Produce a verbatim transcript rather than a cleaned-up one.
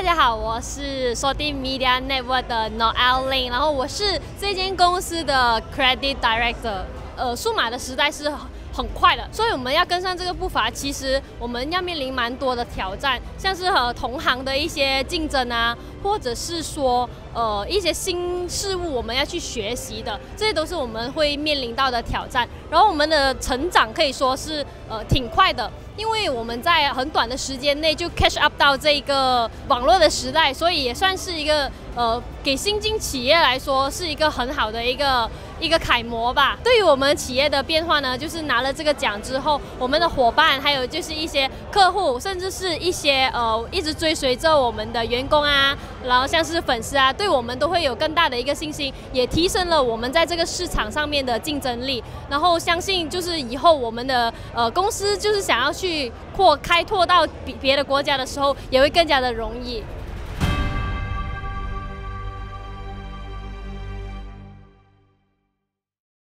家好，我是 Soti Media Network 的 Noel Ling， 然后我是这间公司的 Credit Director。呃，数码的时代是很快的，所以我们要跟上这个步伐，其实我们要面临蛮多的挑战，像是和同行的一些竞争啊，或者是说呃一些新事物我们要去学习的，这些都是我们会面临到的挑战。然后我们的成长可以说是呃挺快的。因为我们在很短的时间内就 catch up 到这个网络的时代，所以也算是一个呃给新进企业来说是一个很好的一个一个楷模吧。对于我们企业的变化呢，就是拿了这个奖之后，我们的伙伴还有就是一些客户，甚至是一些呃一直追随着我们的员工啊，然后像是粉丝啊，对我们都会有更大的一个信心，也提升了我们在这个市场上面的竞争力。然后相信就是以后我们的呃公司就是想要去去扩开拓到别别的国家的时候，也会更加的容易。